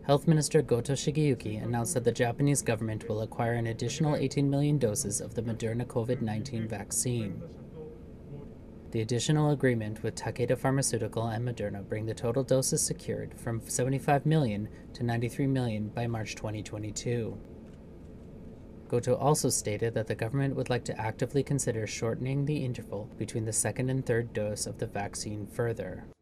Health Minister Goto Shigeyuki announced that the Japanese government will acquire an additional 18 million doses of the Moderna COVID-19 vaccine. The additional agreement with Takeda Pharmaceutical and Moderna bring the total doses secured from 75 million to 93 million by March 2022. Goto also stated that the government would like to actively consider shortening the interval between the second and third dose of the vaccine further.